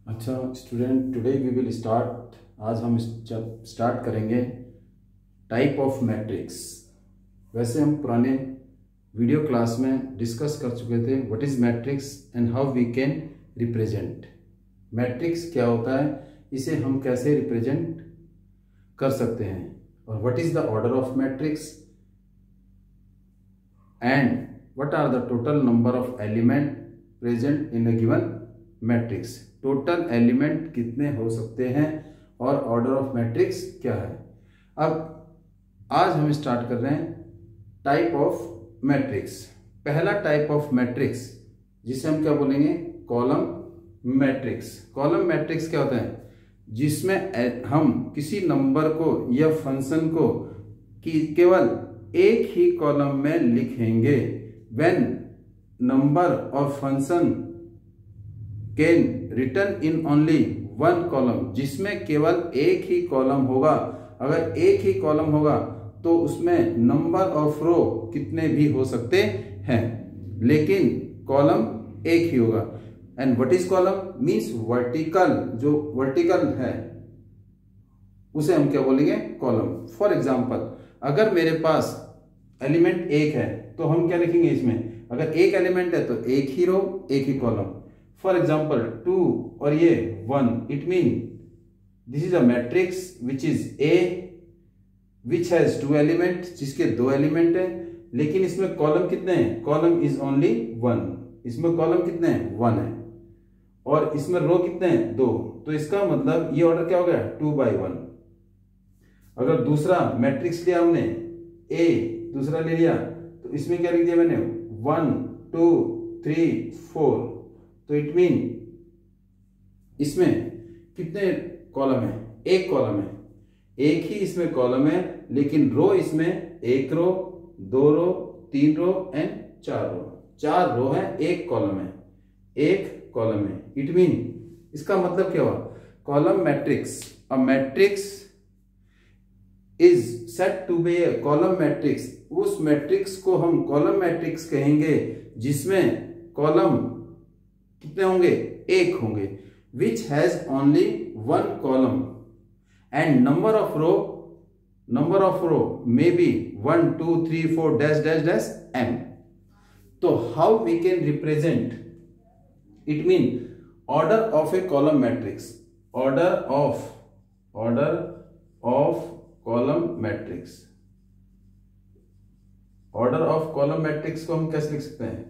अच्छा student, today we will start. आज हम स्टार्ट करेंगे टाइप ऑफ मैट्रिक्स। वैसे हम पुराने वीडियो क्लास में डिस्कस कर चुके थे what is matrix and how we can represent. Matrix क्या होता है, इसे हम कैसे रिप्रेजेंट कर सकते हैं, और what is the order of matrix and what are the total number of element present in a given matrix. Total element कितने हो सकते हैं और ऑर्डर ऑफ मैट्रिक्स क्या है। अब आज हम स्टार्ट कर रहे हैं टाइप ऑफ मैट्रिक्स। पहला टाइप ऑफ मैट्रिक्स जिसे हम क्या बोलेंगे, कॉलम मैट्रिक्स। कॉलम मैट्रिक्स क्या होता है, जिसमें हम किसी नंबर को या फंक्शन को केवल एक ही कॉलम में लिखेंगे। व्हेन नंबर और function can return in only one column, जिसमें केवल एक ही कॉलम होगा। अगर एक ही कॉलम होगा तो उसमें नंबर ऑफ रो कितने भी हो सकते हैं, लेकिन कॉलम एक ही होगा। And what is column means vertical, जो वर्टिकल है उसे हम क्या बोलेंगे, कॉलम। फॉर एग्जांपल, अगर मेरे पास एलिमेंट एक है तो हम क्या लिखेंगे इसमें, अगर एक एलिमेंट है तो एक ही रो एक ही कॉलम। फॉर एग्जाम्पल 2 और ये 1, it mean this is a matrix which is a which has 2 element, जिसके 2 एलिमेंट है, लेकिन इसमें कॉलम कितने हैं, कॉलम इज ओनली 1। इसमें कॉलम कितने हैं, 1 है, और इसमें रो कितने हैं, 2। तो इसका मतलब ये ऑर्डर क्या हो गया, 2 by 1। अगर दूसरा मैट्रिक्स लिया हमने, ए दूसरा ले लिया, तो इसमें क्या लिख दिया मैंने, 1 2 3 4। तो इट मीन इसमें कितने कॉलम है, एक कॉलम है, एक ही इसमें कॉलम है, लेकिन रो इसमें 1 रो 2 रो 3 रो एंड 4 रो। 4 रो है, एक कॉलम है, एक कॉलम है। इट मीन इसका मतलब क्या हुआ, column matrix. A matrix is set to be a column matrix. उस मैट्रिक्स को हम कॉलम मैट्रिक्स कहेंगे जिसमें कॉलम कितने होंगे, एक होंगे, which has only 1 column and number of row may be 1 2 3 4 dash dash dash m। तो how we can represent, it mean order of a column matrix. Order of column matrix. Order of column matrix को हम कैसे लिख सकते हैं,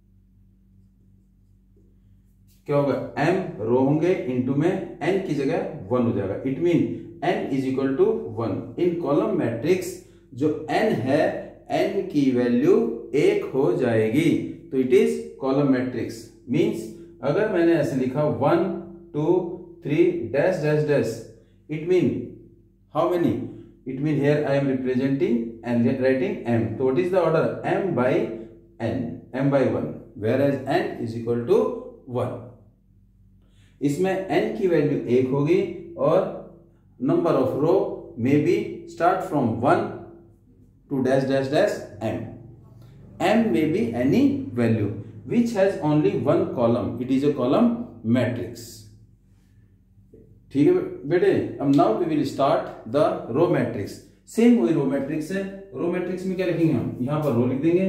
क्या होगा, m रो होंगे, इनटू में n की जगह 1 हो जाएगा। It mean n is equal to 1। In column matrix जो n है, n की वैल्यू 1 हो जाएगी, तो it is column matrix. Means अगर मैंने ऐसे लिखा 1 2 3 dash dash dash, it mean how many, it mean here I am representing and writing m। तो what is the order, m by n, m by 1, whereas n is equal to 1। इसमें n की value 1 होगी और number of row may be start from 1 to dash dash dash m। m may be any value which has only 1 column, it is a column matrix। ठीक है बेटे। अब now we will start the row matrix. Same वही row matrix है। Row matrix में क्या लिखेंगे हम, यहां पर रो लिख देंगे।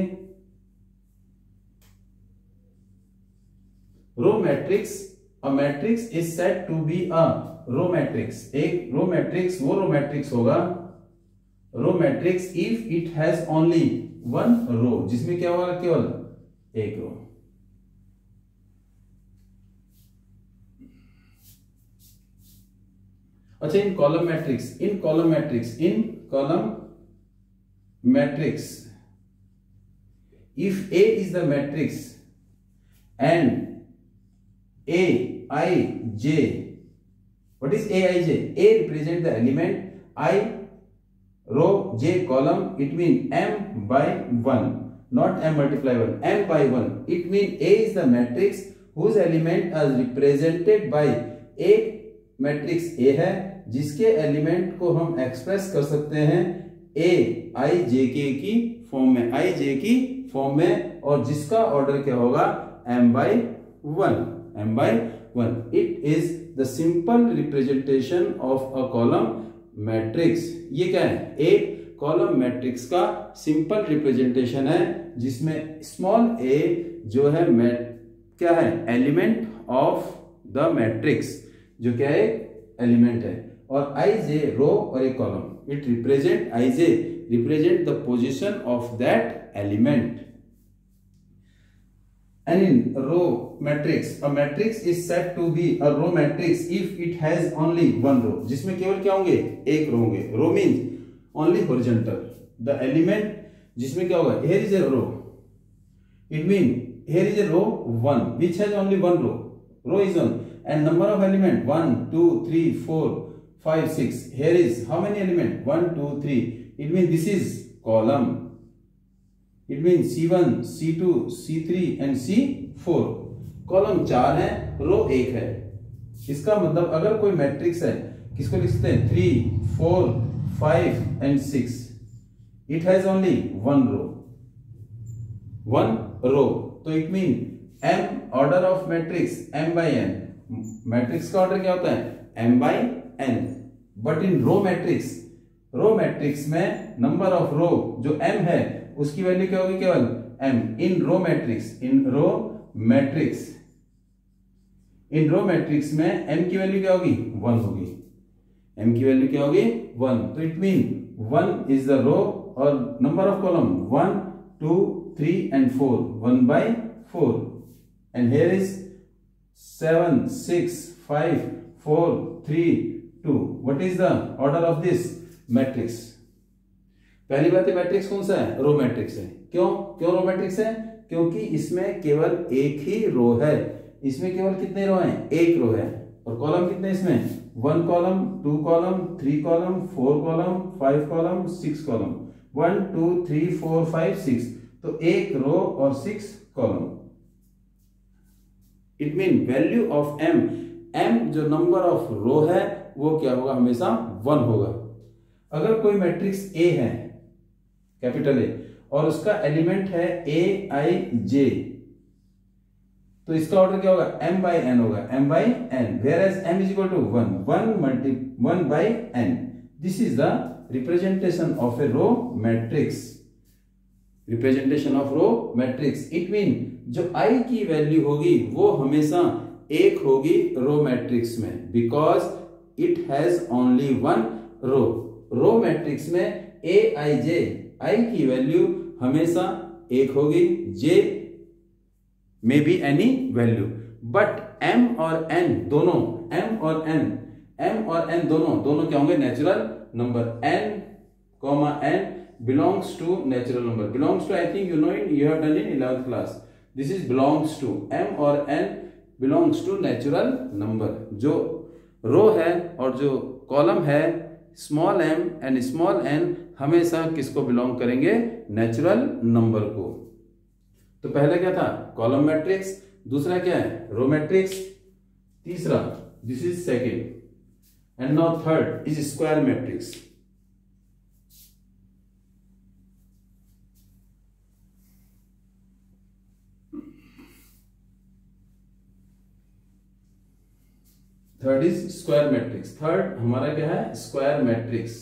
Row matrix, a matrix is said to be a row matrix। एक रो मैट्रिक्स वो रो मैट्रिक्स होगा, row matrix if it has only 1 row, जिसमें क्या होगा, केवल एक रो। अच्छा, in column matrix if A is the matrix and Aij, what is Aij? A represent the element, I row, J column, it mean m by 1, not m multiply 1, m by 1। it mean A is the matrix whose element is represented by, एक matrix A है जिसके element को हम express कर सकते हैं Aij की form में, Ij की फॉर्म में, और जिसका ऑर्डर क्या होगा, m by 1। m by 1. It is the simple representation of a column matrix. ये क्या है? एक कॉलम मैट्रिक्स का सिंपल रिप्रेजेंटेशन है जिसमें स्मॉल a जो है क्या है? एलिमेंट ऑफ द मैट्रिक्स, जो क्या है? एलिमेंट है, और ij रो और एक column. It represent ij represent the position of that element. And in row matrix, a matrix is said to be a row matrix if it has only one row. जिसमें केवल क्या होंगे? एक रो होंगे. Row means only horizontal. The element जिसमें क्या होगा? Here is a row. It means here is a row 1 which has only one row. Row is 1 and number of element 1, 2, 3, 4, 5, 6. Here is how many element? 1, 2, 3. It means this is column. It means C1, C2, C3 and C4. Column 4 है, रो 1 है. इसका मतलब अगर कोई matrix है, किसको लिख सकते हैं? 3, 4, 5 and 6. It has only one row. One row. तो it means m order of matrix m by n. Matrix का ऑर्डर क्या होता है? m by n. But in row matrix, row matrix में नंबर ऑफ रो जो m है उसकी value क्या होगी? केवल m. इन रो मैट्रिक्स में m की वैल्यू क्या होगी? 1 होगी. m की वैल्यू क्या होगी? 1. तो it mean 1 is the row और number of column 1, 2, 3 and 4. 1 by 4. And here is 7, 6, 5, 4, 3, 2. What is the order of this matrix? पहली बात है, मैट्रिक्स कौन सा है? रो मैट्रिक्स है. क्यों रो मैट्रिक्स है? क्योंकि इसमें केवल एक ही रो है. इसमें केवल कितने रो हैं? एक रो है. और कॉलम कितने इसमें? 1 column, 2 column, 3 column, 4 column, 5 column, 6 column. 1, 2, 3, 4, 5, 6. तो एक रो और 6 column. It mean value of m जो नंबर ऑफ रो है वो क्या होगा? हमेशा 1 होगा. अगर कोई मैट्रिक्स A है, कैपिटल A, और उसका एलिमेंट है aij, तो इसका ऑर्डर क्या होगा? m by n होगा. m by n, whereas m is equal to 1 by n. This is the representation of a row matrix. Representation of row matrix. It mean जो i की value होगी वो हमेशा 1 होगी रो मैट्रिक्स में, because it has only one row. Row matrix में aij i की value हमेशा 1 होगी. j may be any value, but m और n दोनों क्या होंगे? Natural number. n belongs to natural number. Belongs to, I think you know it, you have done in 11th class. This is belongs to. m और n belongs to natural number. जो रो है और जो column है small m and small n हमेशा किसको belong करेंगे? Natural number को. तो पहला क्या था? Column matrix. दूसरा क्या है? Row matrix. तीसरा, this is second, and now third is square matrix. Third is square matrix. Third हमारा क्या है? Square matrix.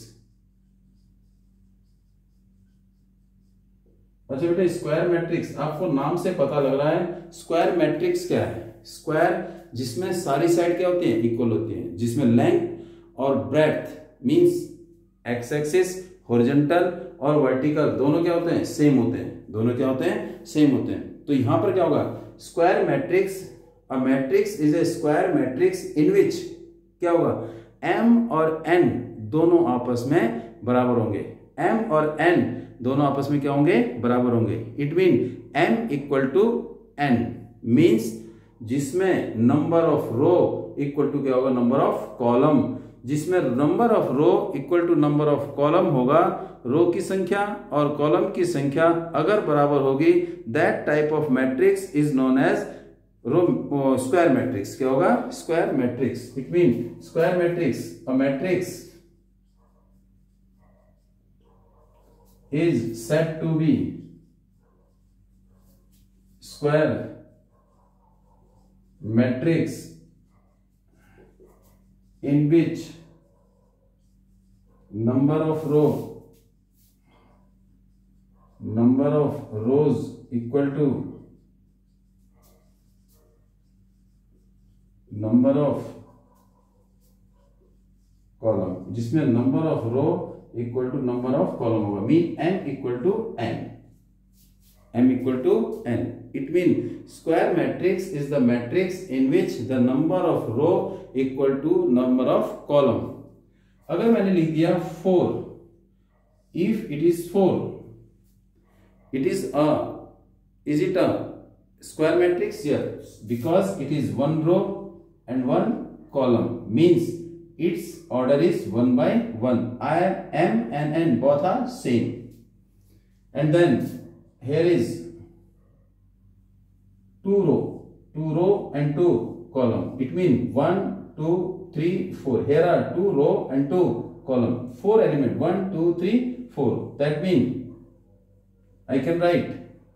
अच्छा बेटा, स्क्वायर मैट्रिक्स आपको नाम से पता लग रहा है. स्क्वायर मैट्रिक्स क्या है? स्क्वायर जिसमें सारी साइड क्या होती है? इक्वल होती है. जिसमें लेंथ और breadth means x axis, horizontal और वर्टिकल दोनों क्या होते हैं? सेम होते हैं. सेम होते हैं. तो यहां पर क्या होगा? Square matrix, a matrix is a square matrix in which क्या होगा? m और n दोनों आपस में बराबर होंगे. m और n दोनों आपस में क्या होंगे? बराबर होंगे. It mean m equal to n means जिसमें number of row equal to क्या होगा? Number of column. जिसमें number of row equal to number of column होगा. रो की संख्या और कॉलम की संख्या अगर बराबर होगी, that type of matrix is known as square matrix. क्या होगा? Square matrix. It mean square matrix, a matrix is said to be square matrix in which number of rows equal to number of column, जिसमें number of row equal to number of column होगा, mean m equal to n. It means square matrix is the matrix in which the number of row equal to number of column. अगर मैंने लिख दिया 4, if it is 4, it is it a square matrix? Yes, because it is one row and one column, means its order is 1 by 1. M and n both are same. And then here is 2 row and 2 column. It means 1, 2, 3, 4. Here are 2 row and 2 column. 4 element. 1, 2, 3, 4. That means I can write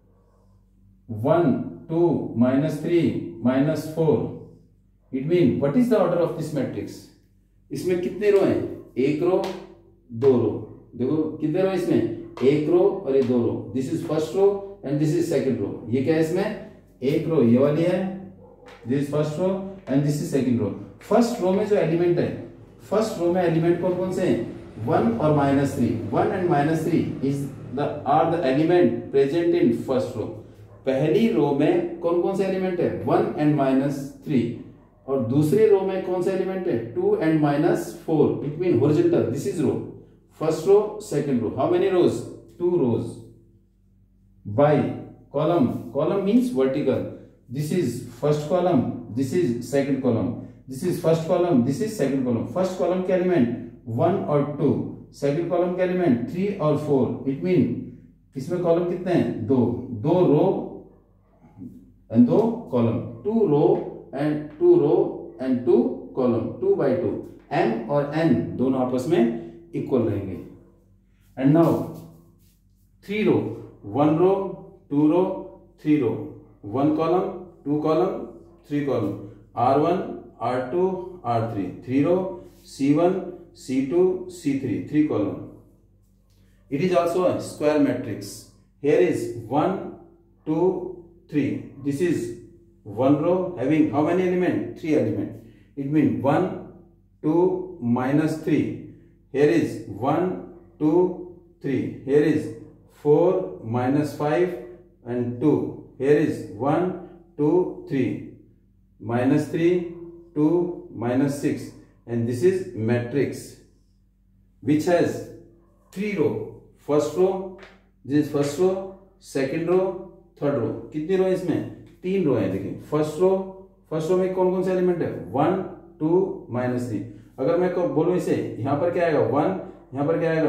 1, 2, minus 3, minus 4. It means what is the order of this matrix? इसमें कितने रो हैं? 1 row, 2 रो. देखो कितने रो इसमें? 1 रो और ये 2 रो. This is first row and this is second row. ये क्या है इसमें? 1 रो ये वाली है. This is first row and this is second row. First row में जो एलिमेंट है, फर्स्ट रो में एलिमेंट कौन कौन से हैं? 1 और -3. 1 and -3 are the element present in first row. पहली रो में कौन कौन से एलिमेंट है? 1 and -3. और दूसरी रो में कौन सा एलिमेंट है? 2 and -4. It mean horizontal. This is row. First row, second row. How many rows? 2 rows. By column means vertical. This is first column, this is second column. This is first column, this is second column. First column के element 1 और 2, second column के element 3 और 4. It mean इसमें column कितने हैं? 2 row and 2 column. 2 row and 2 column. 2 by 2. m और n दोनों आपस में इक्वल रहेंगे. And now 3 row. 1 row, 2 row, 3 row. 1 column, 2 column, 3 column. R1, R2, R3. 3 row, C1, C2, C3. 3 column. It is also a square matrix. Here is 1, 2, 3. This is one row having how many elements? 3 elements. It means 1, 2, -3. Here is 1, 2, 3. Here is 4, -5 and 2. Here is 1, 2, 3. -3, 2, -6, and this is matrix which has 3 row. First row, this is first row, second row, third row. कितनी रो इसमें? 3 रो है. देखिए first row में कौन कौन से element है? 1, 2, -3. अगर मैं बोलूं इसे, यहां पर क्या आएगा? 1, यहां पर क्या आएगा?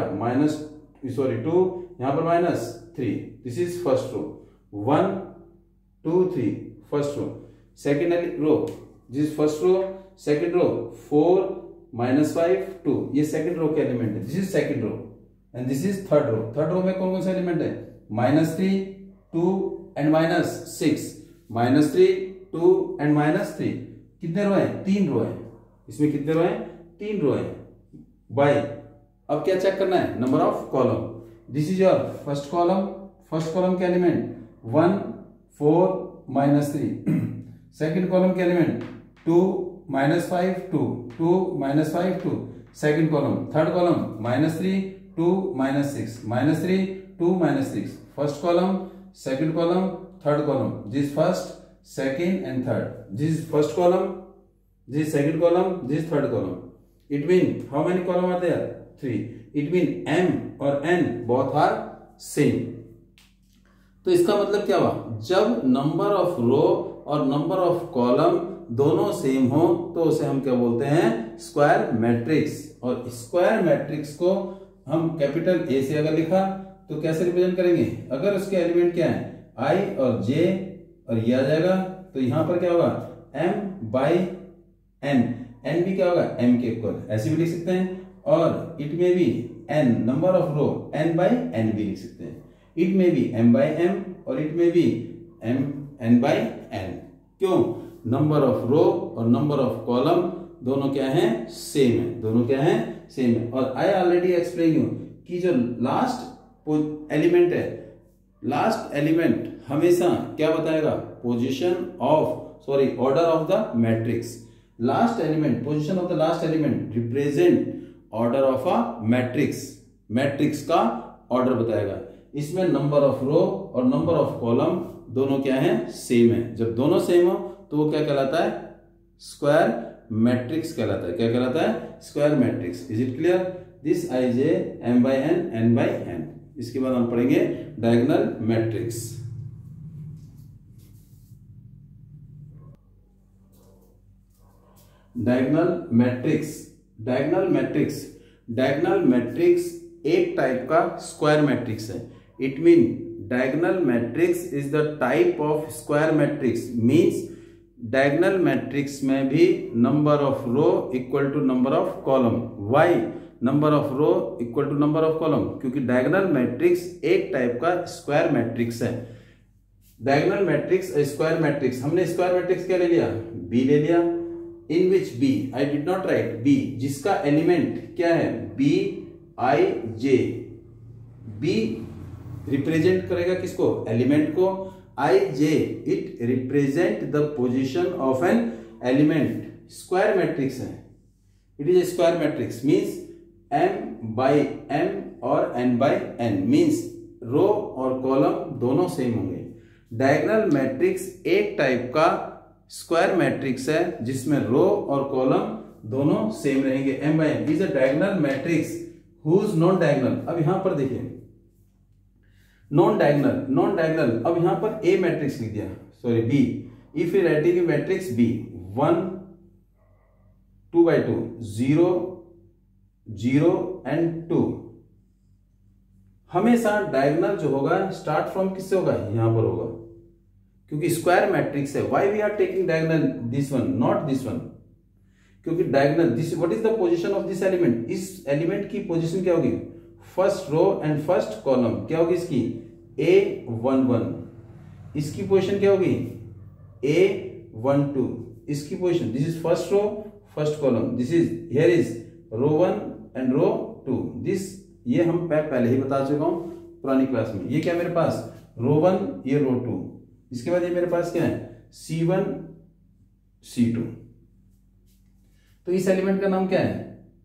2, यहां पर -3. This is first row. 1, 2, 3 first row. Second row, this first row, second row 4, -5, 2. ये सेकेंड रो के एलिमेंट है. This is second row and this is third row. Third row में कौन कौन से एलिमेंट है? -3, 2 एंड -6. -3, 2 एंड -3. कितने रो है? 3 रो है. इसमें कितने रो है? 3 रो है. बाय अब क्या चेक करना है? Number of column. This is your first column. First column के एलिमेंट 1, 4, -3. सेकेंड कॉलम के element 2, -5, 2, 2, -5, 2. Second column. Third column -3, 2, -6, -3, 2, -6. First column, second column, third column. This first, second and third. This first column, this second column, this third column. It mean how many column are there? 3. इट mean m और n both are same. तो इसका मतलब क्या हुआ? जब number of row और number of column दोनों सेम हो तो उसे हम क्या बोलते हैं? Square matrix. और स्क्वायर मैट्रिक्स को हम कैपिटल A से अगर लिखा तो कैसे रिप्रेजेंट करेंगे? अगर उसके एलिमेंट क्या है? I और J और ये आ जाएगा तो यहां पर क्या होगा? m by n. n भी क्या होगा? m के इक्वल. ऐसे भी लिख सकते हैं. और इट में भी n number of row n by n भी लिख सकते हैं. इट में भी m by m और इट में भी n by n. क्यों? नंबर ऑफ रो और नंबर ऑफ कॉलम दोनों क्या हैं, सेम है, दोनों क्या हैं, सेम है। और आई ऑलरेडी एक्सप्लेन यू कि जो लास्ट एलिमेंट है, लास्ट एलिमेंट हमेशा क्या बताएगा, order of the matrix. Last element, position of the last element represent order of a matrix, matrix का ऑर्डर बताएगा। इसमें नंबर ऑफ रो और नंबर ऑफ कॉलम दोनों क्या है, सेम है। जब दोनों सेम हो तो वो क्या कहलाता है, स्क्वायर मैट्रिक्स कहलाता है। क्या कहलाता है, square matrix. Is it clear? This i j m by n, n by n. इसके बाद हम पढ़ेंगे diagonal matrix. Diagonal matrix, diagonal matrix, diagonal matrix एक टाइप का स्क्वायर मैट्रिक्स है। It mean diagonal matrix is the type of square matrix. Means diagonal matrix में भी number of row equal to number of column. Why number of row equal to number of column? क्योंकि diagonal matrix एक type का square matrix है। Diagonal matrix square matrix, हमने square matrix क्या ले लिया, बी ले लिया। In which B, I did not write B, जिसका एलिमेंट क्या है, B i j. B represent करेगा किसको, एलिमेंट को। I j it represent the position of an element. Square matrix है, it is a square matrix. Means m by m और n by n, means row और column दोनों same होंगे। Diagonal matrix एक type का square matrix है जिसमें row और कॉलम दोनों सेम रहेंगे। m by n is a diagonal matrix whose non diagonal. अब यहां पर देखिए नॉन डायगोनल, नॉन डायगोनल। अब यहां पर ए मैट्रिक्स लिख दिया, sorry B. If you writing matrix B 1 2 by 2 0 0 and 2, हमेशा डायगोनल जो होगा स्टार्ट फ्रॉम किससे होगा, यहां पर होगा, क्योंकि स्क्वायर मैट्रिक्स है। Why we are taking diagonal this one not this one, क्योंकि diagonal this, what is the position of this element, इस एलिमेंट की पोजीशन क्या होगी, first row and first column क्या होगी इसकी, A11। इसकी पोजीशन क्या होगी, A12। इसकी position, this is first row first column, this is here is row 1 and row 2। This ये हम पहले ही बता चुका हूं पुरानी क्लास में। ये क्या मेरे पास, रो 1, ये रो 2। इसके बाद ये मेरे पास क्या है, C1 C2। तो इस एलिमेंट का नाम क्या है,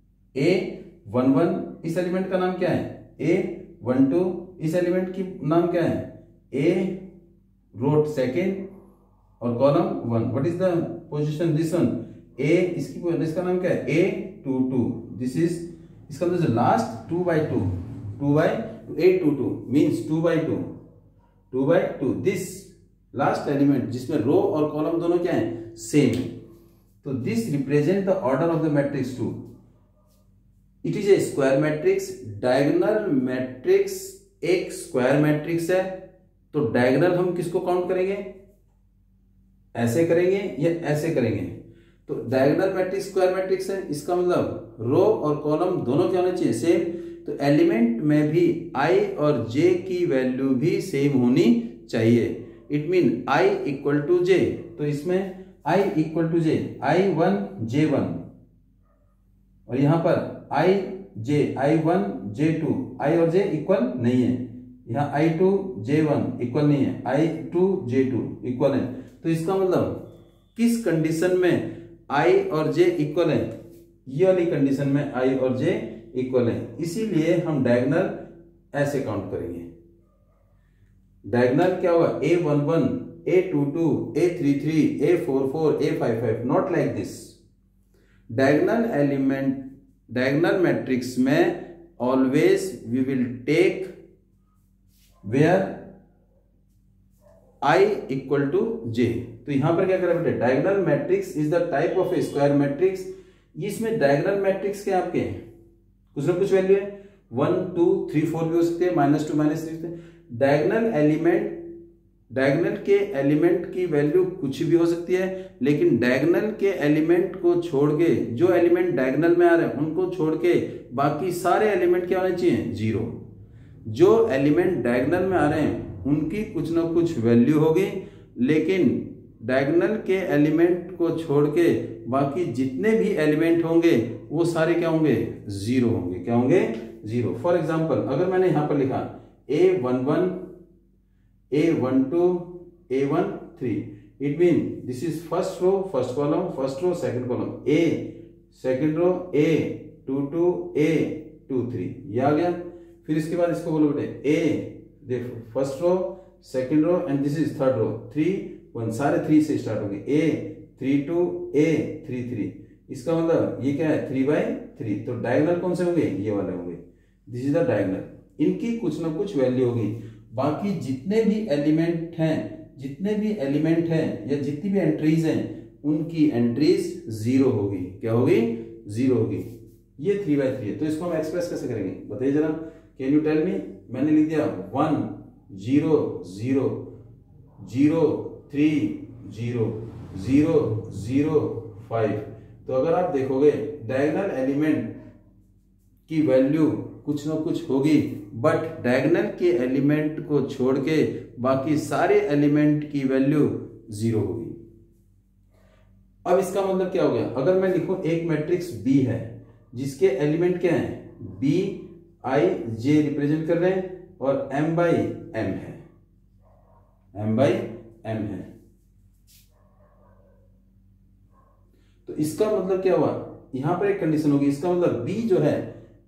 A11। इस एलिमेंट का नाम क्या है, A12। इस एलिमेंट की नाम क्या है, A रो सेकेंड और column 1। What is the position, this one A, इसका नाम क्या है, A22। दिस इज, इसका मतलब last 2 by 2, 2 by 2, A22 means 2 by 2, 2 by 2। This last element जिसमें रो और कॉलम दोनों क्या है, सेम है। तो this represent the order of the matrix 2। It is a square matrix. Diagonal matrix एक स्क्वायर मैट्रिक्स है। तो डायगोनल हम किसको काउंट करेंगे, ऐसे करेंगे या ऐसे करेंगे। तो डायगोनल मैट्रिक्स स्क्वायर मैट्रिक्स है, इसका मतलब रो और कॉलम दोनों क्या होने चाहिए, सेम। तो एलिमेंट में भी i और j की वैल्यू भी सेम होनी चाहिए। It mean i equal to j। तो इसमें i equal to j, i1 j1, और यहां पर i1 j2, i और j इक्वल नहीं है। यहाँ i2 j1 इक्वल नहीं है, i2 j2 इक्वल है। तो इसका मतलब किस कंडीशन में i और j इक्वल है, ये वाली कंडीशन में i और j इक्वल है। इसीलिए हम डायगोनल ऐसे काउंट करेंगे। डायगोनल क्या होगा, A11 A22 A33 A44 A55, not like this. Diagonal element, diagonal matrix में always we will take where i equal to j। तो यहां पर क्या करें बेटे, diagonal matrix is the type of a square matrix. इसमें डायगोनल मैट्रिक्स के आपके कुछ ना कुछ वैल्यू है, 1 2 3 4 भी हो सकते हैं, -2 -3। डायगोनल एलिमेंट, डायगोनल के एलिमेंट की वैल्यू कुछ भी हो सकती है, लेकिन डायगोनल के एलिमेंट को छोड़ के, जो एलिमेंट डायगोनल में आ रहे हैं उनको छोड़ के बाकी सारे एलिमेंट क्या होने चाहिए, 0। जो एलिमेंट डायगोनल में आ रहे हैं उनकी कुछ ना कुछ वैल्यू होगी, लेकिन डायगोनल के एलिमेंट को छोड़ के बाकी जितने भी एलिमेंट होंगे वो सारे क्या होंगे, जीरो होंगे। क्या होंगे, जीरो। फॉर एग्जांपल अगर मैंने यहां पर लिखा A11 A12 A13, it mean this is first row first column, first row second column, A second row A22 A23, ये आ गया। फिर इसके बाद इसको बोलो बेटे A देखो first row second row and this is third row 3 1, सारे 3 से स्टार्ट होंगे A32 A33, इसका मतलब ये क्या है 3/3। तो डायगोनल कौन से होंगे, ये वाले होंगे। This is the diagonal. इनकी कुछ ना कुछ वैल्यू होगी। बाकी जितने भी एलिमेंट हैं या जितनी भी एंट्रीज हैं उनकी एंट्रीज जीरो होगी। क्या होगी, जीरो होगी। ये 3/3 है। तो इसको हम एक्सप्रेस कैसे करेंगे बताइए जरा, कैन यू टेल मी। मैंने लिख दिया 1 0 0 0 3 0 0 0 5। तो अगर आप देखोगे डायगोनल एलिमेंट की वैल्यू कुछ ना कुछ होगी, बट डायगोनल के एलिमेंट को छोड़ के बाकी सारे एलिमेंट की वैल्यू जीरो होगी। अब इसका मतलब क्या हो गया, अगर मैं लिखूं एक मैट्रिक्स B है जिसके एलिमेंट क्या हैं, B I J रिप्रेजेंट कर रहे हैं और M/M है, M/M है। तो इसका मतलब क्या हुआ, यहां पर एक कंडीशन होगी। इसका मतलब B जो है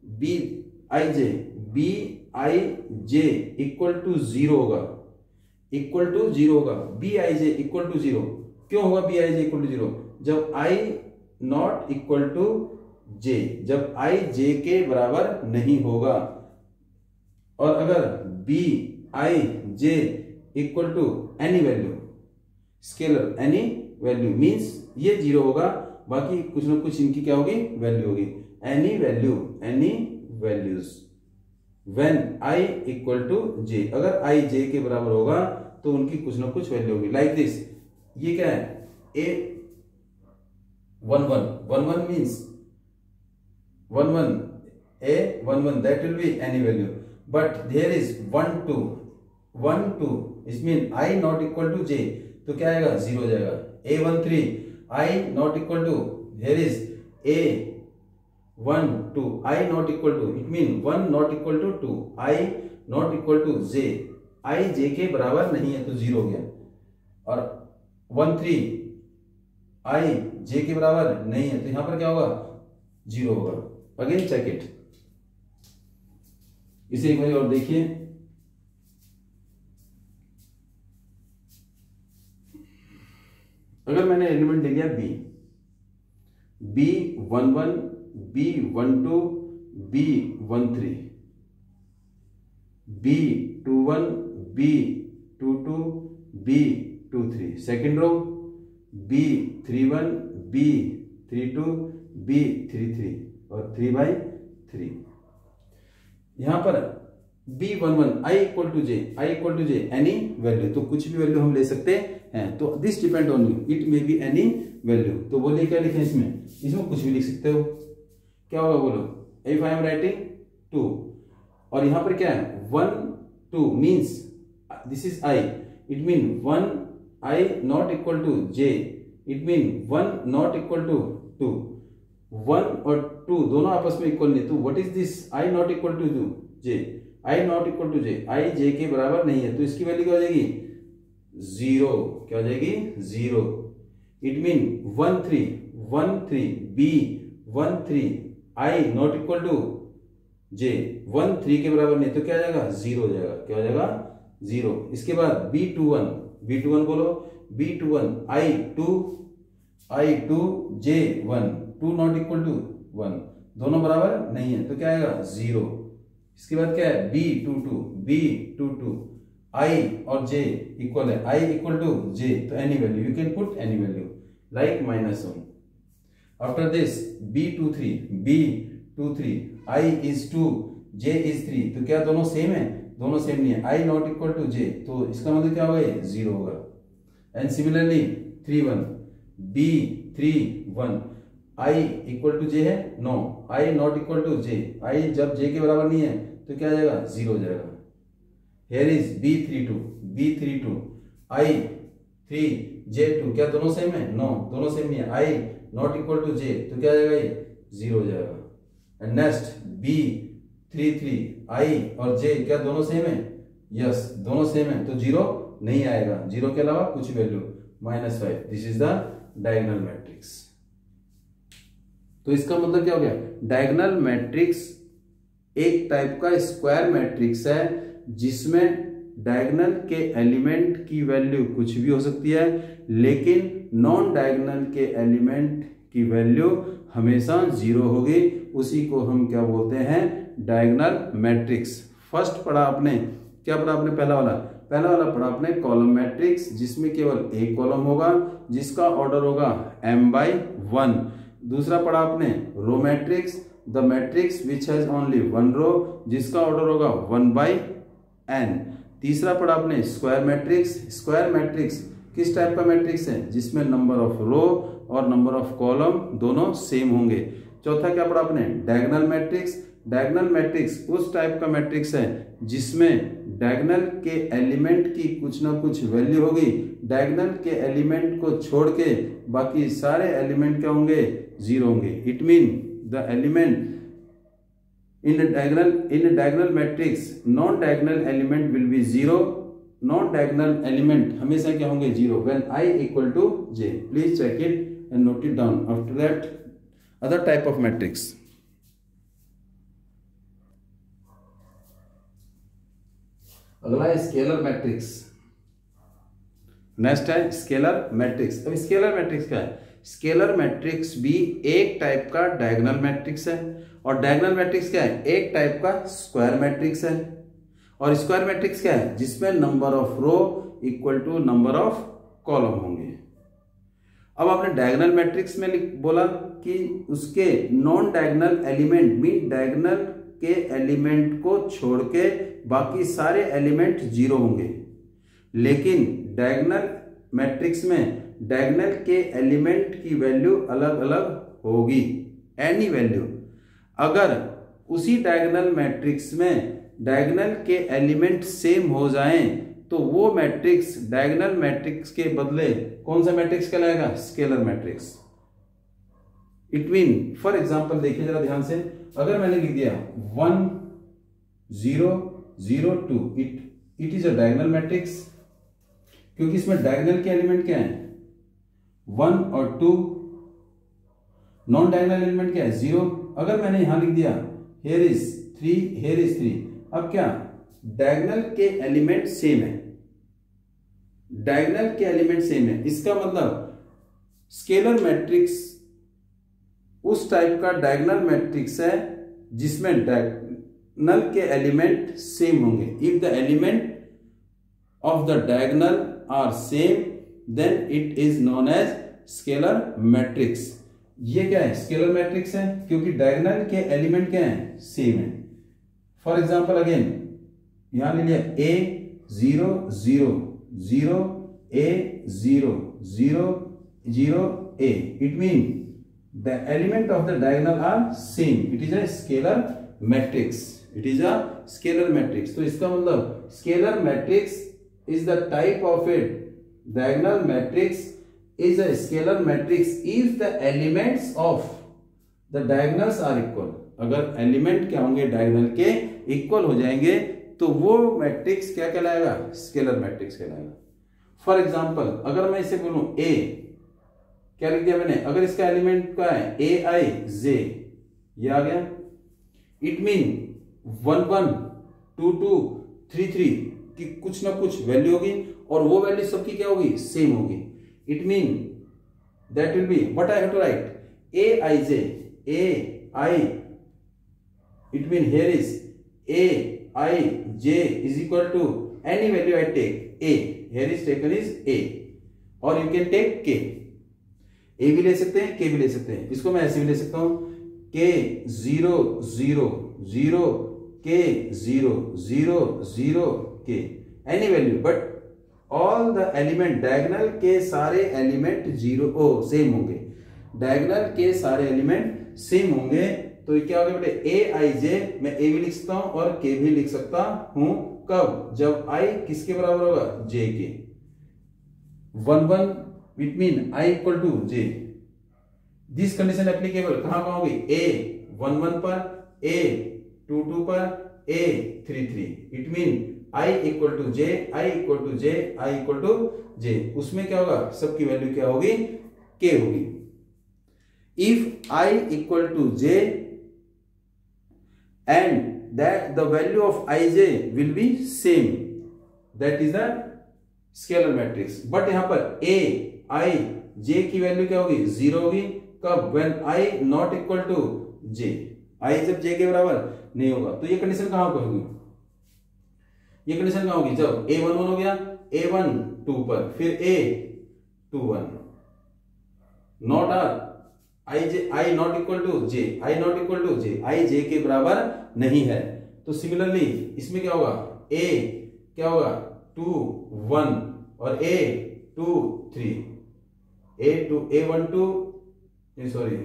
B I J equal to zero होगा, इक्वल टू जीरो होगा। Bij इक्वल टू जीरो क्यों होगा, Bij इक्वल टू जीरो जब I not equal to J, जब I J के बराबर नहीं होगा। और अगर Bij equal to any value, scalar any value, means ये जीरो होगा, बाकी कुछ ना कुछ इनकी क्या होगी, वैल्यू होगी। Any value, any values when I equal to J, अगर I J के बराबर होगा तो उनकी कुछ ना कुछ वैल्यू होगी। लाइक दिस, ये क्या है A11 means 11 A11 that will be any value, but there is 1 2 इस mean I not equal to J, तो क्या आएगा, जीरो हो जाएगा। A13 I not equal to, here is A1 2 I not equal to, it mean 1 not equal to 2, I not equal to J, I J के बराबर नहीं है तो जीरो हो गया। और 1 3 I J के बराबर नहीं है तो यहां पर क्या होगा, जीरो होगा। अगेन चेक इट, इसे एक बार और देखिए। अगर मैंने एलिमेंट ले लिया B11 B12 B13, B21 B22 B23, second row B31 B32 B33 और 3/3। यहां पर B11 I equal to J any value, तो कुछ भी वैल्यू हम ले सकते हैं। तो this depend on you, it may be any value. तो बोलिए क्या लिखें इसमें कुछ भी लिख सकते हो। क्या होगा बोलो, इफ आई एम राइटिंग 2 और यहां पर क्या है 1 2 means this is I, it mean 1 I not equal to J, it mean 1 not equal to 2, 1 और 2 दोनों आपस में इक्वल नहीं, तो what is this I not equal to J, I not equal to J, I J के बराबर नहीं है तो इसकी वैल्यू क्या हो जाएगी, जीरो। क्या हो जाएगी, zero. It mean 1 3 B13 I not equal to J, 1 3 के बराबर नहीं तो क्या आ जाएगा, जीरो हो जाएगा। क्या हो जाएगा, जीरो। इसके बाद B21 बोलो, B21 I2 J1, 2 not equal to 1, दोनों बराबर नहीं है तो क्या आएगा, जीरो। इसके बाद क्या है B22 I और J इक्वल है, I इक्वल टू J, तो any value you can put any value like -1। After this B23 I is 2 J is 3, तो क्या दोनों सेम है, दोनों सेम नहीं है। I not equal to J, तो इसका मतलब क्या होगा, जीरो होगा। And similarly 31 B31 I equal to J है, no I not equal to J, I जब J के बराबर नहीं है तो क्या आ जाएगा, जीरो हो जाएगा। Here is B32 I 3 J2 क्या दोनों सेम है? नो, दोनों सेम नहीं है। I not equal to J तो क्या आ जाएगा? ये 0 हो जाएगा। एंड नेक्स्ट B33 I और J क्या दोनों सेम है? यस, दोनों सेम है, तो 0 नहीं आएगा। 0 के अलावा कुछ value -5। This is the diagonal matrix. तो इसका मतलब क्या हो गया? डायगोनल मैट्रिक्स एक टाइप का स्क्वायर मैट्रिक्स है जिसमें डायगोनल के एलिमेंट की वैल्यू कुछ भी हो सकती है, लेकिन नॉन डायगोनल के एलिमेंट की वैल्यू हमेशा 0 होगी। उसी को हम क्या बोलते हैं? Diagonal matrix. फर्स्ट पढ़ा आपने, क्या पढ़ा आपने? पहला वाला पढ़ा आपने कॉलम मैट्रिक्स, जिसमें केवल एक कॉलम होगा जिसका ऑर्डर होगा m/1। दूसरा पढ़ा आपने row matrix, the matrix which has only one row, जिसका ऑर्डर होगा 1/n। तीसरा पढ़ा आपने स्क्वायर मैट्रिक्स। स्क्वायर मैट्रिक्स किस टाइप का मैट्रिक्स है? जिसमें नंबर ऑफ रो और नंबर ऑफ कॉलम दोनों सेम होंगे। चौथा क्या पढ़ा आपने? Diagonal matrix. डायगोनल मैट्रिक्स उस टाइप का मैट्रिक्स है जिसमें डायगोनल के एलिमेंट की कुछ ना कुछ वैल्यू होगी। डायगोनल के एलिमेंट को छोड़ के बाकी सारे एलिमेंट क्या होंगे? 0 होंगे। It mean the element in diagonal matrix non diagonal element will be 0। non diagonal element हमेशा क्या होंगे? 0 when I equal to j। please check it and note it down। after that other type of matrix। अगला है scalar matrix. Next है scalar matrix. अब scalar matrix क्या है? Scalar matrix भी एक टाइप का डायगोनल मैट्रिक्स है, और डायगोनल मैट्रिक्स क्या है? एक टाइप का स्क्वायर मैट्रिक्स है। और स्क्वायर मैट्रिक्स क्या है? जिसमें number of row equal to number of column होंगे। अब आपने डायगोनल मैट्रिक्स में बोला कि उसके non diagonal element mean diagonal के एलिमेंट को छोड़ के बाकी सारे एलिमेंट 0 होंगे। लेकिन डायगोनल मैट्रिक्स में डायगोनल के एलिमेंट की वैल्यू अलग अलग होगी, एनी वैल्यू। अगर उसी डायगोनल मैट्रिक्स में डायगोनल के एलिमेंट सेम हो जाएं तो वो मैट्रिक्स डायगोनल मैट्रिक्स के बदले कौन सा मैट्रिक्स कहलाएगा? Scalar matrix. It mean for example देखिए जरा ध्यान से, अगर मैंने लिख दिया 1 0 0 2, it is a diagonal matrix, क्योंकि इसमें डायगोनल के एलिमेंट क्या है? 1 और 2। नॉन डायगोनल एलिमेंट क्या है? 0। अगर मैंने यहां लिख दिया here is 3 here is 3, अब क्या? डायगोनल के एलिमेंट सेम है, डायगोनल के एलिमेंट सेम है। इसका मतलब स्केलर मैट्रिक्स उस टाइप का डायगोनल मैट्रिक्स है जिसमें डायगोनल के एलिमेंट सेम होंगे। If the element of the diagonal are same then it is known as scalar matrix. ये क्या है? स्केलर मैट्रिक्स है क्योंकि डायगोनल के एलिमेंट क्या है? सेम है। फॉर एग्जांपल अगेन यहां ले लिया a 0 0 0 a 0 0 0 a, it mean the element of the diagonal are same. It is a scalar matrix. It is a scalar matrix. तो इसका मतलब scalar matrix is the type of a diagonal matrix is a scalar matrix if the elements of the diagonals are equal। अगर element क्या होंगे? Diagonal के equal हो जाएंगे तो वो मैट्रिक्स क्या कहलाएगा? स्केलर मैट्रिक्स कहलाएगा। फॉर एग्जांपल अगर मैं इसे बोलूं a, क्या लिख दिया मैंने? अगर इसका एलिमेंट क्या है? a i j, ये आ गया। इट मीन 1 1 2 2 3 3 की कुछ ना कुछ वैल्यू होगी और वो वैल्यू सबकी क्या होगी? सेम होगी। It mean that will be what I have to write? a i j, a i, it mean here is a i j is equal to any value I take a, here is taken is a, or you can take k। a भी ले सकते हैं, k भी ले सकते हैं। इसको मैं ऐसे भी ले सकता हूं k 0 0 0 k 0 0 0 k, any value, but all the element diagonal के सारे एलिमेंट 0 सेम होंगे। डायगोनल के सारे एलिमेंट सेम होंगे तो क्या हो गया बेटे? ए आई जे मैं ए भी लिख सकता हूं और के भी लिख सकता हूं। कब? जब आई किसके बराबर होगा? जे के। 1 1 it mean I equal to J. This condition applicable कहां कहां होगी? A11 पर, A22 पर, A33। It mean I equal to J, I equal to J, I equal to J. उसमें क्या होगा? सबकी वैल्यू क्या होगी? K होगी। If I equal to J and that the value of ij will be same, that is the scalar matrix। But यहां पर a i j की वैल्यू क्या होगी? 0 होगी। कब? when I not equal to j, i जब j के बराबर नहीं होगा। तो ये कंडीशन कहां पर होगी? ये कंडीशन कहां होगी? जब a11 हो गया, a12 पर, फिर a21 not are I not equal to J, I not equal to J, I J के बराबर नहीं है। तो सिमिलरली इसमें क्या होगा? ए क्या होगा? 2 1 और A23, A12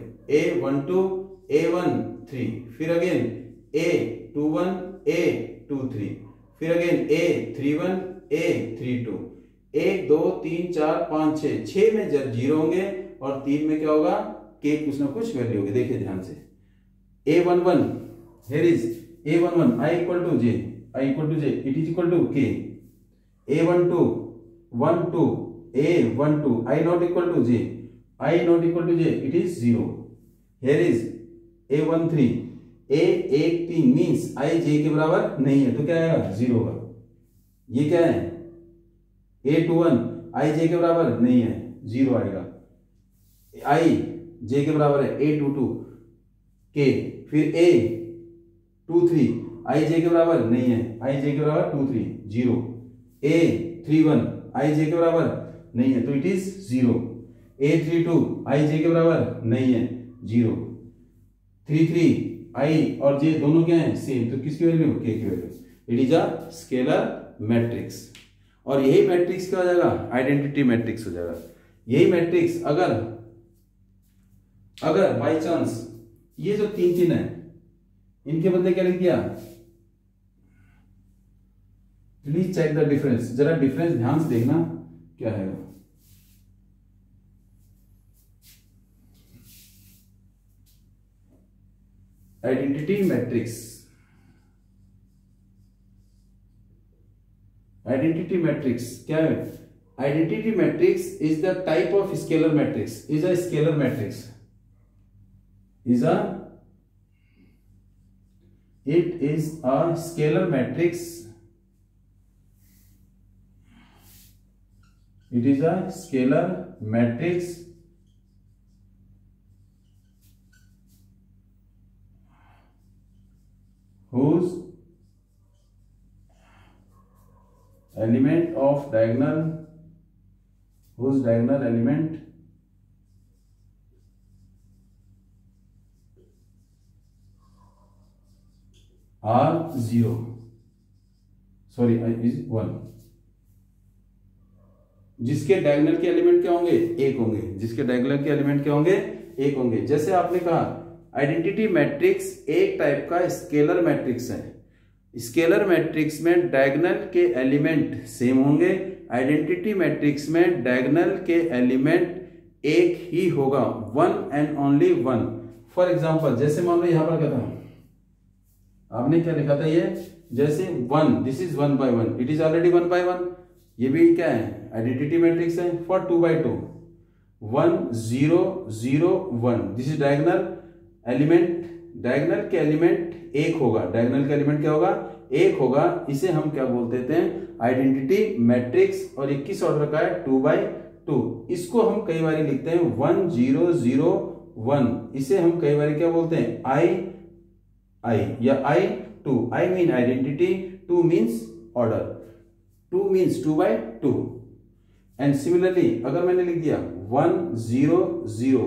A13, फिर अगेन A21 A23, फिर अगेन A31 A32। 1 2 3 4 5 6 में जब 0 होंगे और 3 में क्या होगा? के कुछ ना कुछ वैल्यू होगी। देखिए ध्यान से, A11 here is A11 I equal to J, I equal to J, it is equal to K। A12 1 2 A12 I not equal to J, I not equal to J, it is 0। here is A13 A13 means I J के बराबर नहीं है, तो क्या आएगा? 0 होगा। ये क्या है? A21 I J के बराबर नहीं है, 0 आएगा। I J के बराबर है A22 K, फिर A23 I J के बराबर नहीं है, I J के बराबर 23 0। A31 I J के बराबर नहीं है, तो it is 0। A32 I J के बराबर नहीं है, 0। 33 I और J दोनों क्या है? सेम, तो किसकी वैल्यू? K की value. It is a scalar matrix. और यही मैट्रिक्स क्या हो जाएगा? आइडेंटिटी मैट्रिक्स हो जाएगा। यही मैट्रिक्स अगर बाई चांस ये जो 3 3 है, इनके बदले क्या लिख दिया? Please check the difference. जरा डिफरेंस ध्यान से देखना क्या है। आइडेंटिटी मैट्रिक्स, आइडेंटिटी मैट्रिक्स क्या है? Identity matrix is the type of scalar matrix, is a scalar matrix, is a it is a scalar matrix, it is a scalar matrix whose element of diagonal, whose diagonal element are 0, sorry is 1। जिसके diagonal के element क्या होंगे? 1 होंगे। जिसके diagonal के element क्या होंगे? 1 होंगे। जैसे आपने कहा आइडेंटिटी मैट्रिक्स एक टाइप का स्केलर मैट्रिक्स है। स्केलर मैट्रिक्स में डायगोनल के एलिमेंट सेम होंगे, आइडेंटिटी मैट्रिक्स में डायगोनल के एलिमेंट एक ही होगा, 1 and only 1। फॉर एग्जाम्पल जैसे मान लो यहां पर क्या था? आपने क्या लिखा था? ये जैसे 1, this is 1 by 1, it is already 1 by 1। ये भी क्या है? आइडेंटिटी मैट्रिक्स है। For 2 by 2 1 0 0 1, this is diagonal element, diagonal के एलिमेंट 1 होगा। डायगोनल का एलिमेंट क्या होगा? 1 होगा। इसे हम क्या बोल देते हैं? Identity matrix. और 21 ऑर्डर का है 2 by 2। इसको हम कई बार लिखते हैं 1 0 0 1। इसे हम कई बार क्या बोलते हैं? I या I2। I mean identity, 2 means order, 2 means 2 by 2। And similarly अगर मैंने लिख दिया 1 0 0,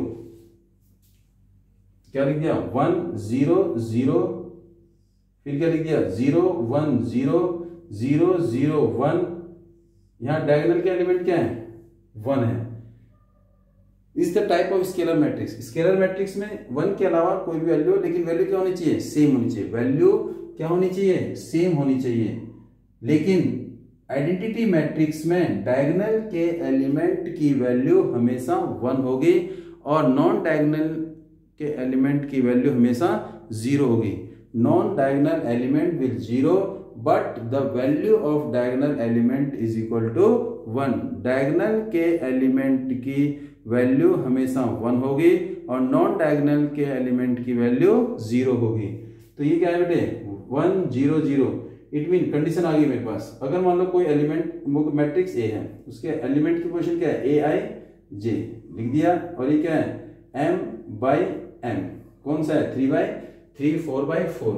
क्या लिख दिया? 1 0 0, फिर क्या लिख दिया? 0 1 0 0 0 1। यहां डायगोनल के एलिमेंट क्या है? 1 है। Is the type of scalar matrix. Scalar matrix में 1 के अलावा कोई भी वैल्यू, लेकिन वैल्यू क्या होनी चाहिए? सेम होनी चाहिए। वैल्यू क्या होनी चाहिए? सेम होनी चाहिए। लेकिन आइडेंटिटी मैट्रिक्स में डायगोनल के एलिमेंट की वैल्यू हमेशा 1 होगी और नॉन डायगोनल के एलिमेंट की वैल्यू हमेशा 0 होगी। Non diagonal element will 0 but the value of diagonal element is equal to 1। Diagonal के एलिमेंट की वैल्यू हमेशा 1 होगी और नॉन डायगोनल के एलिमेंट की वैल्यू 0 होगी। तो ये क्या है बेटे 1 0 0। इट मीन कंडीशन आ गई मेरे पास। अगर मान लो कोई एलिमेंट मैट्रिक्स ए है, उसके एलिमेंट की पोजीशन क्या है Aij लिख दिया और ये क्या है m/m। कौन सा है 3/3 4/4।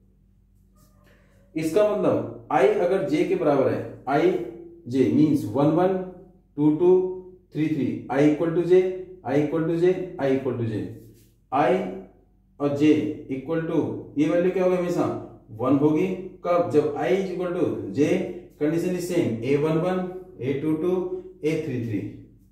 इसका मतलब i अगर j के बराबर है ij means 1 1 2 2 3 3 i equal to j i equal to j i equal to j। i और j इक्वल टू ये वैल्यू क्या होगी हमेशा 1 होगी। कब जब i is equal to j condition is same a11 a22 a33।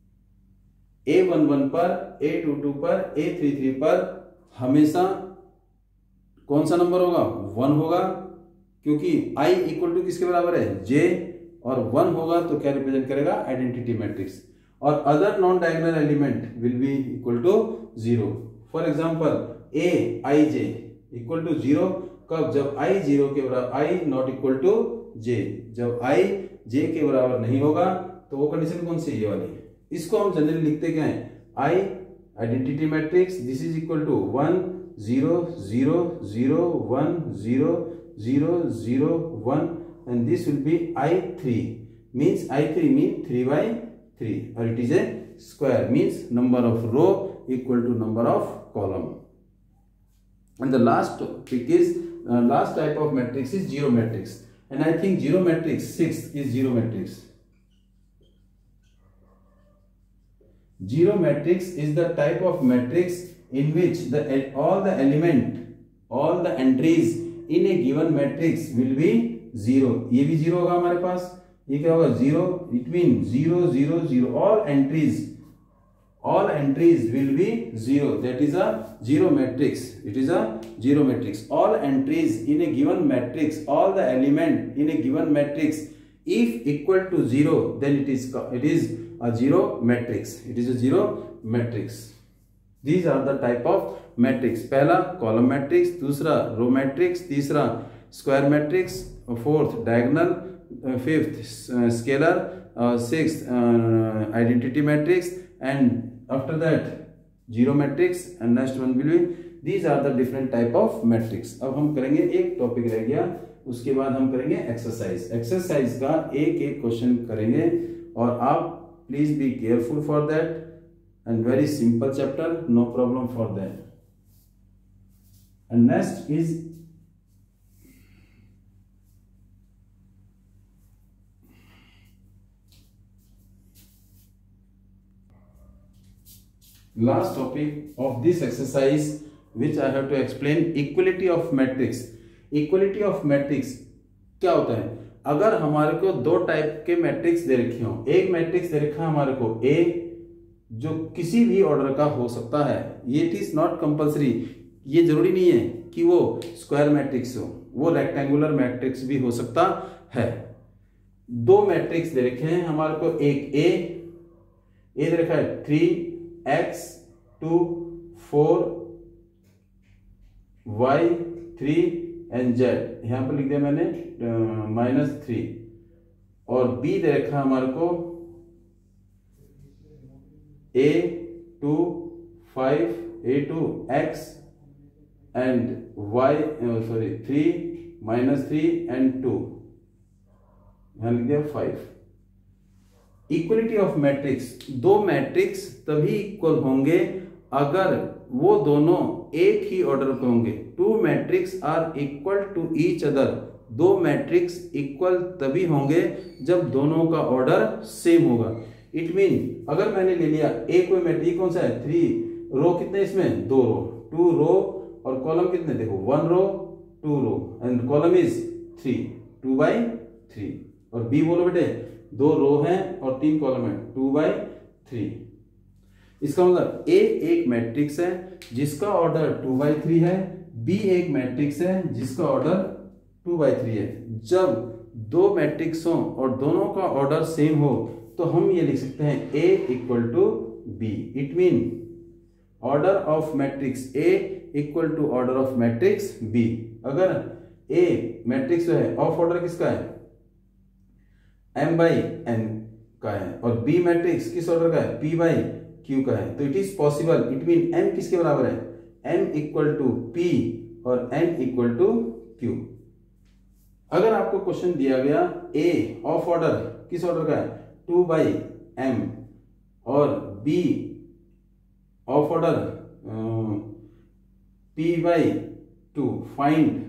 a11 पर a22 पर a33 पर हमेशा कौन सा नंबर होगा 1 होगा क्योंकि i इक्वल टू किसके बराबर है j और 1 होगा तो क्या रिप्रेजेंट करेगा आइडेंटिटी मैट्रिक्स। और other non diagonal element will be equal to 0। For example aij equal to 0 कब जब i 0 के बराबर i not equal to j। जब i j के बराबर नहीं होगा तो वो कंडीशन कौन सी ये वाली। इसको हम जनरली लिखते क्या है i identity matrix this is equal to 1 0 0 0 1 0 0 0 1 and this will be i3 means i3 mean 3/3 or it is a square means number of row equal to number of column। And the last topic is last type of matrix is zero matrix and I think zero matrix 6 is zero matrix। Zero matrix is the type of matrix in which all the entries in a given matrix will be 0। ये भी 0 होगा हमारे पास। ये क्या होगा 0 it means 0 0 0 all entries will be 0 that is a zero matrix। It is a zero matrix। all entries in a given matrix all the element in a given matrix if equal to 0 then it is a zero matrix। it is a zero matrix। these are the type of matrix। पहला column matrix, दूसरा row matrix, तीसरा square matrix, fourth diagonal, fifth scalar, sixth identity matrix and after that zero matrix and next one will be these are the different type of matrix। अब हम करेंगे एक topic रह गया उसके बाद हम करेंगे एक्सरसाइज का एक एक क्वेश्चन करेंगे और आप please be careful for that and very simple chapter no problem for that. And next is last topic of this exercise which I have to explain equality of matrix। equality of matrix क्या होता है अगर हमारे को दो type के matrix दे रखे हो। एक मैट्रिक्स दे रखा है हमारे को A जो किसी भी ऑर्डर का हो सकता है। ये इट इज नॉट कंपल्सरी, ये जरूरी नहीं है कि वो स्क्वायर मैट्रिक्स हो, वो रेक्टेंगुलर मैट्रिक्स भी हो सकता है। दो मैट्रिक्स दे रखे हैं हमारे को, एक ए दे रखा है 3x 2 4 y 3 एंड z, यहां पर लिख दिया मैंने -3, और b दे रखा हमारे को a2 5 a2 x and y 3 -3 and 2, यहां लिख दिया 5। इक्वलिटी ऑफ मैट्रिक्स, दो मैट्रिक्स तभी इक्वल होंगे अगर वो दोनों एक ही ऑर्डर के होंगे। Two matrix are equal to each other, दो मैट्रिक्स इक्वल तभी होंगे जब दोनों का ऑर्डर सेम होगा। इट मीन अगर मैंने ले लिया ए कोई मैट्रिक्स कौन सा है 3 रो, कितने इसमें 2 रो, 2 रो, और कॉलम कितने देखो 1 row 2 row and column is 3 2/3, और बी बोलो बेटे 2 रो हैं और 3 कॉलम है 2/3। इसका मतलब ए एक मैट्रिक्स है जिसका ऑर्डर 2/3 है, बी एक मैट्रिक्स है जिसका ऑर्डर 2/3 है। जब दो मैट्रिक्स हो और दोनों का ऑर्डर सेम हो तो हम ये लिख सकते हैं A equal to B. It mean order of matrix A equal to order of matrix B। अगर A मैट्रिक्स जो है ऑफ ऑर्डर किसका है, M बाई N का है, और B मैट्रिक्स किस ऑर्डर का है, P बाई Q का है, तो it is possible, it mean M किसके बराबर है, M इक्वल टू P और N इक्वल टू Q। अगर आपको क्वेश्चन दिया गया A ऑफ ऑर्डर किस ऑर्डर का है, 2 बाई M, और B of order P by 2, find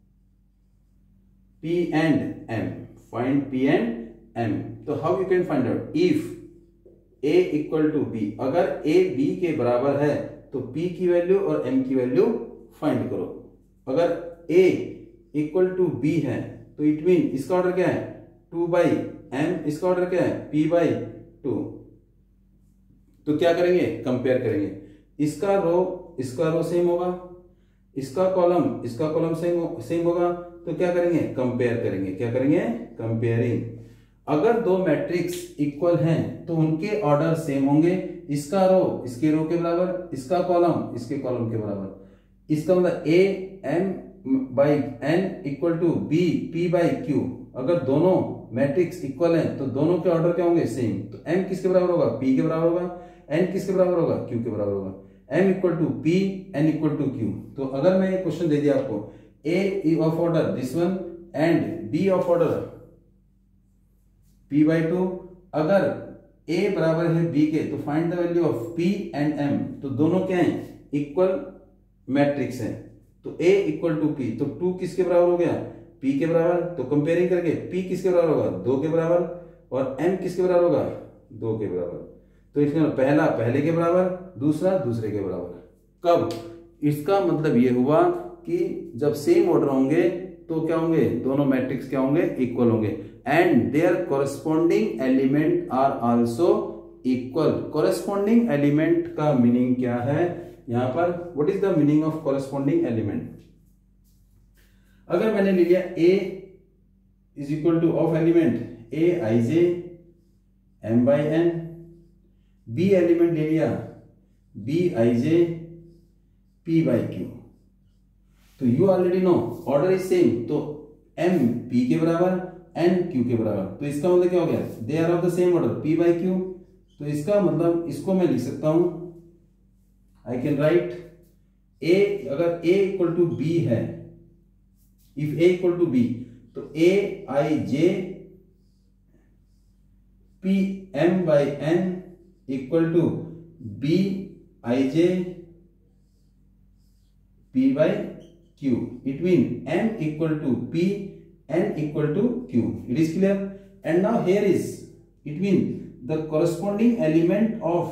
P and M, find P and M। तो how you can find out, if A equal to B, अगर A B के बराबर है तो P की वैल्यू और M की वैल्यू फाइंड करो। अगर A इक्वल टू B है तो इट मीन इसका ऑर्डर क्या है, 2 बाई M, इसका ऑर्डर क्या है, P बाई 2। तो क्या करेंगे, कंपेयर करेंगे, इसका रो सेम होगा, इसका कॉलम सेम होगा, तो क्या करेंगे, कंपेयर करेंगे। क्या करेंगे, कंपेयरिंग। अगर दो मैट्रिक्स इक्वल हैं तो उनके ऑर्डर सेम होंगे, इसका रो इसके रो के बराबर, इसका कॉलम इसके कॉलम के बराबर। इसका मतलब A M by N equal to B P by Q। अगर दोनों मैट्रिक्स इक्वल हैं तो दोनों के ऑर्डर क्या होंगे, सेम। तो M किसके बराबर होगा, P के बराबर होगा, N किसके बराबर होगा, Q के बराबर होगा। M equal to P, N equal to Q। तो अगर मैं ये क्वेश्चन दे दिया आपको, A of order this one and B of order P by 2, अगर A बराबर है B के तो find the value of P and M। तो दोनों क्या हैं, इक्वल मैट्रिक्स हैं, तो A इक्वल टू P, तो 2 किसके बराबर हो गया, P के बराबर। तो कंपेयरिंग करके P किसके बराबर होगा, 2 के बराबर, और M किसके बराबर होगा, 2 के बराबर। तो इसमें पहला पहले के बराबर, दूसरा दूसरे के बराबर। कब, इसका मतलब ये हुआ कि जब सेम ऑर्डर होंगे तो क्या होंगे, दोनों मैट्रिक्स क्या होंगे, इक्वल होंगे, and their corresponding element are also equal. Corresponding element का मीनिंग क्या है यहां पर, what is the meaning of corresponding element. अगर मैंने ले लिया A is equal to of element A I J M by N, B element ले लिया B I J P by Q, तो you already know order is same, तो M P के बराबर N Q के बराबर। तो इसका मतलब क्या हो गया, they are of the same order P by Q। तो इसका मतलब इसको मैं लिख सकता हूं, आई कैन राइट A, अगर A इक्वल टू B है, if A equal to B, तो A I J P M by N equal to B I J P by Q। It means M equal to P, N equal to Q. It is clear? And now here is, it means the corresponding element of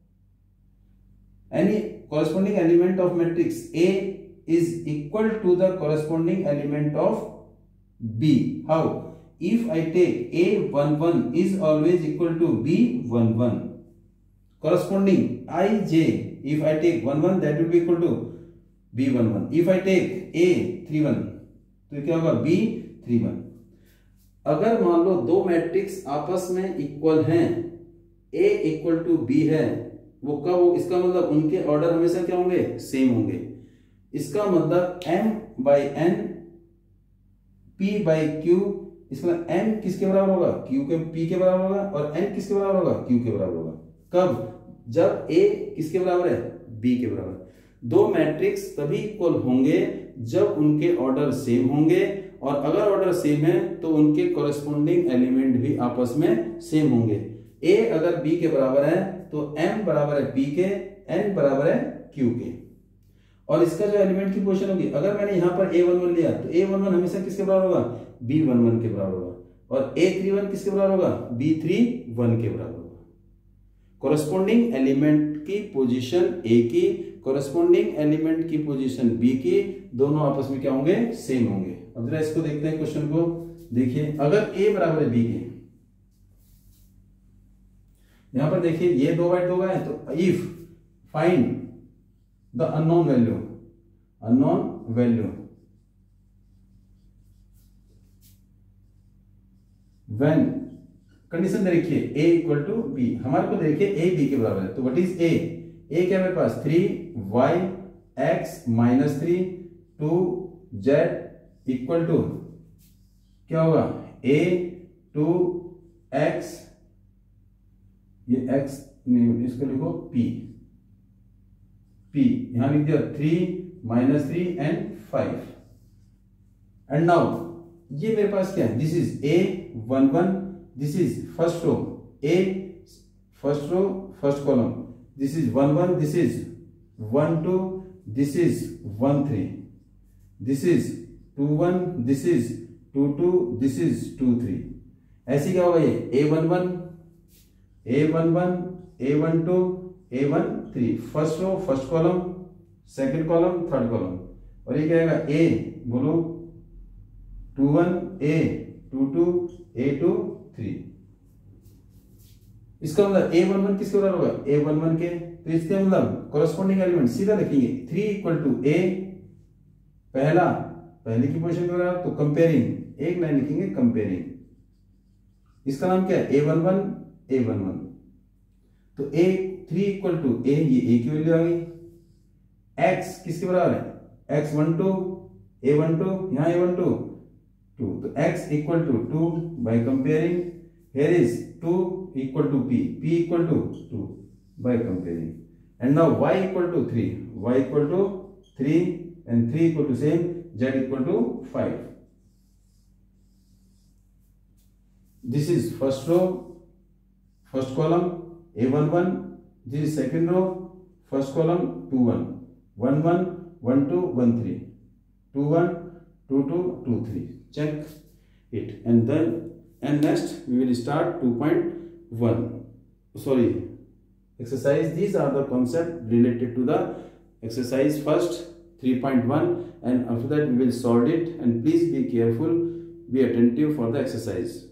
any corresponding element of matrix A is equal to the corresponding element of B. How? If I take A11 is always equal to B11. Corresponding IJ, if I take 11 that will be equal to B11. If I take A31 तो क्या होगा, B31। अगर मान लो दो matrix आपस में equal हैं, A equal to B है, वो कब, इसका मतलब उनके ऑर्डर हमेशा क्या होंगे, सेम होंगे। इसका मतलब M by N P by Q, इसका मतलब M किसके बराबर होगा, Q के P के बराबर होगा, और N किसके बराबर होगा, Q के बराबर होगा। कब, जब A किसके बराबर है, B के बराबर। दो मैट्रिक्स तभी इक्वल होंगे जब उनके ऑर्डर सेम होंगे, और अगर ऑर्डर सेम है तो उनके कॉरेस्पॉन्डिंग एलिमेंट भी आपस में सेम होंगे। A अगर B के बराबर है तो M बराबर है P के, N बराबर है Q के, और इसका जो एलिमेंट की पोजीशन होगी, अगर मैंने यहां पर A11 लिया तो A11 हमेशा किसके बराबर होगा, B11 के बराबर होगा, और A31 किसके बराबर होगा, B31 के बराबर होगा। कॉरेस्पॉन्डिंग एलिमेंट की पोजीशन A की, कॉरेस्पॉन्डिंग एलिमेंट की पोजीशन B की, दोनों आपस में क्या होंगे, सेम होंगे। अब जरा इसको देखते हैं, क्वेश्चन को देखिए। अगर A बराबर है B के, यहां पर देखिए ये 2 बाई 2 है, तो if find the unknown value when condition दे रखी है a इक्वल टू बी, हमारे को देखिए a b के बराबर है, तो व्हाट इज a? a क्या है मेरे पास 3y x minus 3 2z equal to क्या होगा a 2x, ये x नहीं इसको लिखो p, यहां लिख दिया 3 माइनस 3 एंड 5 एंड नाउ ये मेरे पास क्या है, this is a11, this is first row a, first row first column, this is 11, this is 12, this is 13, this is 21, this is 22, this is 23। ऐसे क्या होगा ये a11 a11 a12 a13, first row first column, second column third column, और ये क्या आएगा a बोलो 21 a22 a23। इसका मतलब a11 किसके बराबर होगा, a11 के, तो इसके मतलब कॉरेस्पॉन्डिंग एलिमेंट सीधा लिखेंगे 3 इक्वल टू a, पहले की पोजीशन में होगा, तो कंपेयरिंग एक लाइन लिखेंगे कंपेयरिंग, इसका नाम क्या है a11 तो a 3 इक्वल टू a, ये a की वैल्यू आ गई, x किसके बराबर है x12 a12, यहां a12 2, तो x equal to 2 by comparing, here is 2 equal to p equal to 2 by comparing, and now y equal to 3, y equal to 3 and 3 equal to same, z equal to 5. This is first row first column a11, this is second row first column 21 11 12 13 21 22 23, check it, and then and next we will start 2.1, sorry exercise. These are the concept related to the exercise first 3.1, and after that we will solve it, and please be careful, be attentive for the exercise.